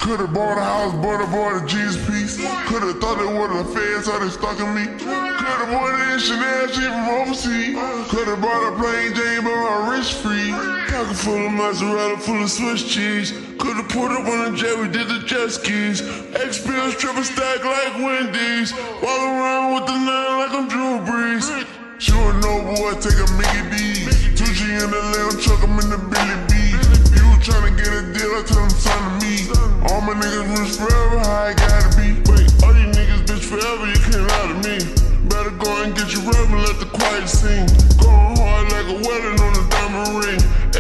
Could've bought a house, but I bought a Jesus piece. Could've thought it was the feds, so they stalking me. Could've bought it in Chanel, shit from overseas. Could've bought a plain Jane, but my wrist free. Pocket full of mozzarella, full of Swiss cheese. Could've put up on a jet, we did the jet skis. X-Pills, triple stack like Wendy's. Walk around with the nine like I'm Drew Brees. Sure no boy, take a Mickey D. Tucci in the lamb truck, I'm in the Billy B. You tryna get a deal, I tell them sign to me. All my niggas rich forever, how I gotta be. Wait, all you niggas bitch forever, you can't lie to me. Better go and get your rub and let the quiet sing. Going hard like a wedding on a diamond ring.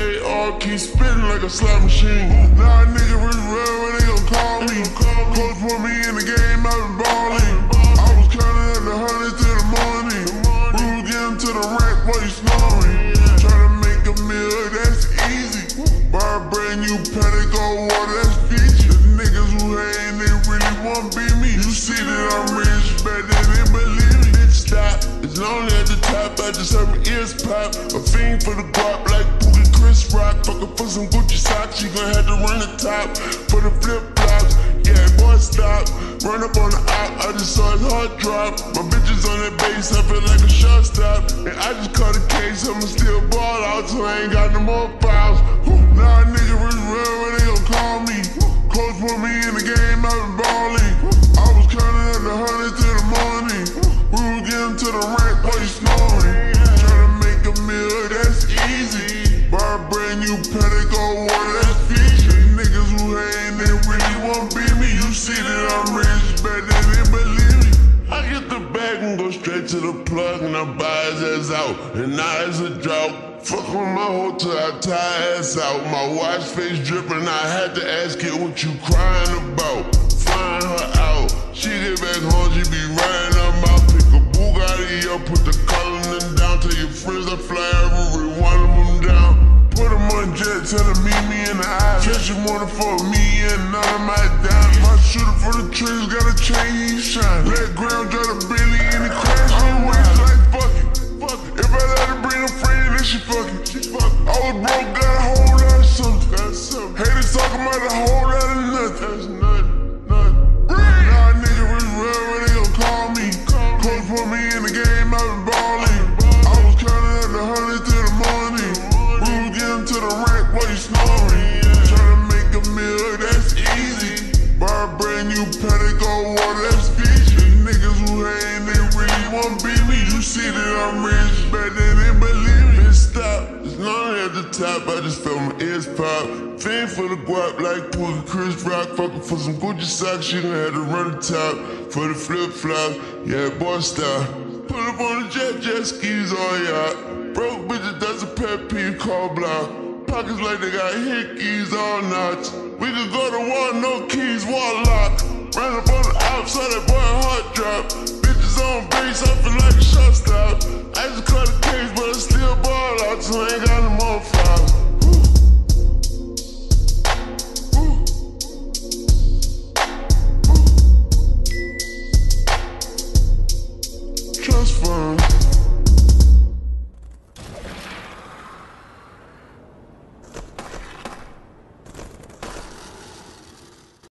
AR keep spitting like a slot machine. Now a nigga rich forever, they gon' call me. Coach put me in the game, I been ballin'. I was counting at the hundreds till the morning. We was getting to the rack while you snoring. Tryna make a meal, that's easy. Buy a brand new paddock or water, that's Fiji. The niggas who hate, they really won't beat me. You see that I'm rich, better than believe me. Bitch, stop. It's lonely at the top, I just heard my ears pop. A fiend for the guap like Pookie Chris Rock. Fuckin' for some Gucci socks, she gon' have to run the top. For the flip-flops, yeah, boy, stop. Run up on the op, I just saw his heart drop. My bitches on that bass, I feel like a shortstop. And I just caught a case, I'ma still ball out till I ain't got no more fouls. Now a nigga rich forever, they gon' call me. Coach put me in the game, I been ballin'. I was counting at the hundreds till the morning. We was getting to the rack while you snoring. Tryna make a meal, that's easy. Buy a brand new paddock or water, that's Fiji. Niggas who hate, they really won't beat me. You see that I'm rich, better than believe me. I get the bag and go straight to the plug and I buy his ass out. And now it's a drought. Fuck with my hotel, I tie ass out. My watch face dripping, I had to ask it what you crying about. Find her out, she get back home, she be riding her mouth. Pick a Bugatti up, put the color down. Tell your friends I fly every one of them down. Put them on jet, tell them meet me in the eye. Said she wanna fuck me and none of my dimes. My shooter for the trees got a chain, he shine. Let ground drive the Billy in the crash. I'm rich like fuck it. If I let her bring a friend, then she fucking. I was broke, got a whole lot of something. Haters talking about a whole lot of nothing. That's nothing. Now a nigga rich forever, they gon' call me. Coach put me in the game, I been ballin'. I was counting at the hundreds till the morning. We was getting to the rack while you snoring. Tryna make a meal, that's easy. Buy a brand new paddock or water, that's Fiji. Niggas who hate, they really won't beat me. You see that I'm rich, better than believe me. Bitch, stop. It's lonely at the top, I just felt my ears pop. Fiend for the guap like Pookie Chris Rock. Fucking for some Gucci socks, she gon' have to run the top. For the flip-flops, yeah, boy, stop. Pull up on the jet skis, all yacht. Broke bitches, that's a pet peeve, call block. Pockets like they got hickeys, all knots. We could go to war, no keys, wall lock. Ran up on the outside, that boy heart drop. Bitches on base, I feel like a shortstop. I just caught a case, but I still ball out till I ain't got no more fouls. Trust fund.